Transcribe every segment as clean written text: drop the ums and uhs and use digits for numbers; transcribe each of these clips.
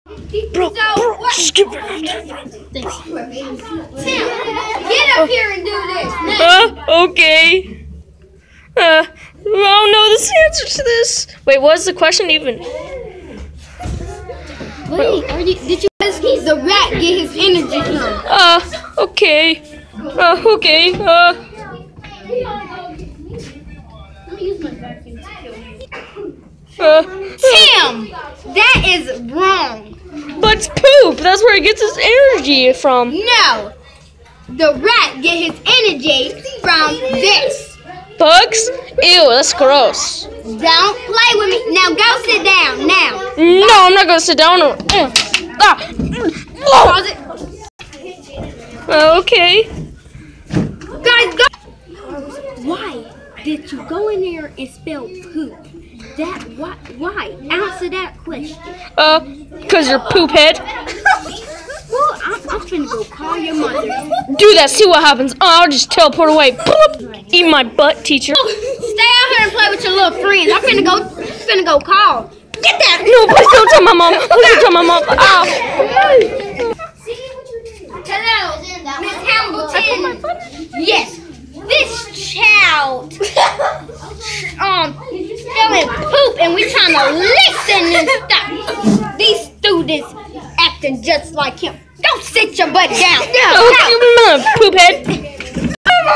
Bro, just get back up there, bro. Thanks. Tim, get up here and do this. Okay. I don't know the answer to this. Wait, what's the question even? Wait, did you ask he's the rat get his energy from? Okay. Okay. Let me use my vacuum to kill you. Tim, that is wrong. But it's poop. That's where he gets his energy from. No, the rat get his energy from this. Bugs? Ew, that's gross. Don't play with me. Now go sit down. Now. No, I'm not gonna sit down. Pause it. Okay. Guys, go. Why did you go in there and spell poop? Why? Answer that question. Cause you're poop head. Well, I'm finna go call your mother. Do that, see what happens. I'll just teleport away. Boop. Eat my butt, teacher. Stay out here and play with your little friends. I'm finna go call. Get that! No, please don't tell my mom. Please don't tell my mom. Ow. Hello, Miss Hamilton. Yes, this child spelling poop, and we trying to listen and stuff. These students acting just like him. Go sit your butt down. No, poop head.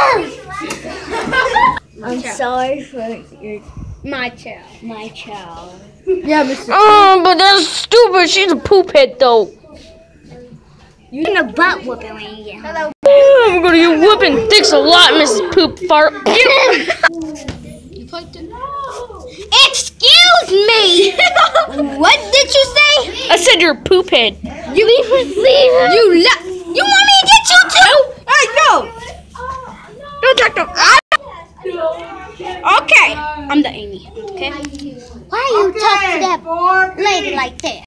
I'm sorry for My child. Yeah, Mr. But that's stupid. She's a poop head, though. You in a butt whooping when you get home. I'm gonna get whooping dicks a lot, Mrs. Poop Fart. You played it? Excuse me! What did you say? I said you're a poop head. You leave. You want me to get you too? Hey, no! Don't talk to Okay, I'm the Amy. Okay. Why you talk to that lady like that?